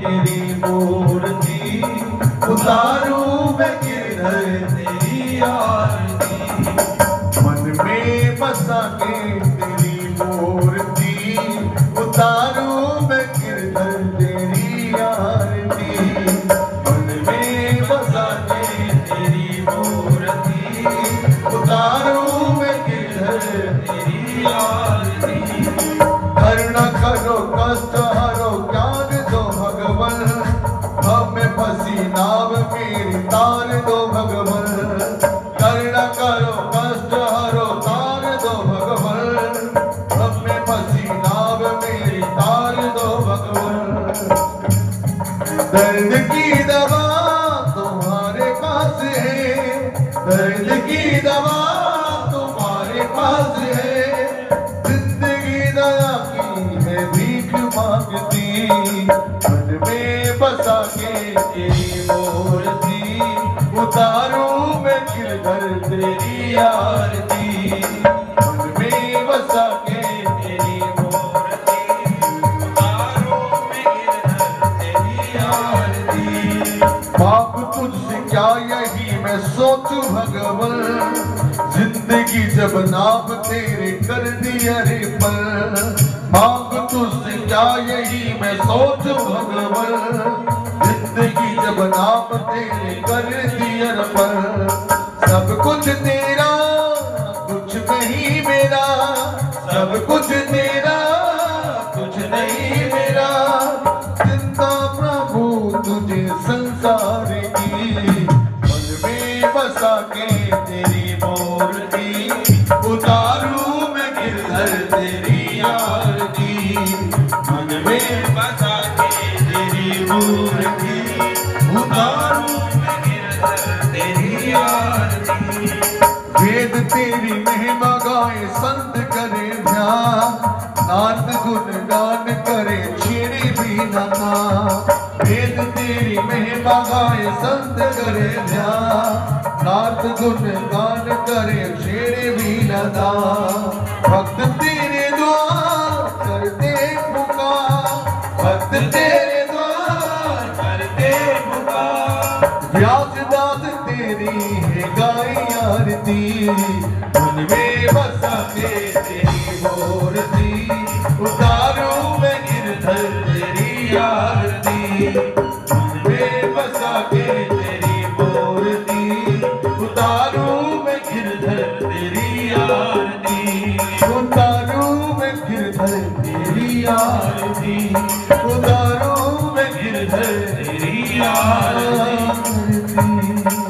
तेरी मूर्ति, उतारूं मैं गिरधर तेरी आरती। मन में बसा के तेरी मूर्ति, उतारूं मैं गिरधर तेरी आरती। मन में बसा के तेरी मूर्ति, उतारूं मैं गिरधर तेरी आरती। करुणा करो कष्ट हरो ज्ञान दो भगवन, हमें फंसी नाव मेरी तार दो भगवन। करुणा करो कष्ट हरो तार दो भगवन, हमें फंसी नाव मेरी तार दो भगवन। दर्द की दवा तुम्हारे पास है, दर्द की दवा तुम्हारे पास है। जिंदगी दया की है भीख मांगती, मन में बसा के तेरी मूर्ति, उतारूं मैं गिरधर तेरी आरती। मन में बसा के तेरी मूर्ति, उतारूं मैं गिरधर तेरी आरती। पाप तुझसे क्या यही मैं सोचूं भगवन, जिंदगी जब नाम तेरे कर दिया रे पल। मांग तुझसे क्या यही मैं सोचूं भगवन, जिंदगी जब नाम तेरे कर दिया रे पल। सब कुछ तेरा कुछ नहीं मेरा, सब कुछ तेरा कुछ नहीं मेरा। जिंदा प्रभु तुझे संसार की, मन में बसा के तेरी मूर्ति, उतारूं मैं गिरधर तेरी आरती। मन में बसा के तेरी मूर्ति, उतारूं मैं गिरधर तेरी आरती। वेद तेरी महिमा गाए संत करे ध्यान, नाथ गुण गान करे छेड़े भी ना। वेद तेरी महिमा गाए संत करे ध्यान, नाथ गुण गान करे छेड़े भी ना। भक्त तेरे द्वार करते पुकार, भक्त तेरे द्वार करते पुकार। व्यासदास तेरी है गाई आरती, मन में बसा के तेरी मूर्ति, उतारूं मैं गिरधर तेरी आरती। मन में बसा के तेरी मूर्ति, उतारूं मैं गिरधर तेरी आरती। उतारूं मैं गिरधर तेरी आरती, उतारूं मैं गिरधर तेरी आरती।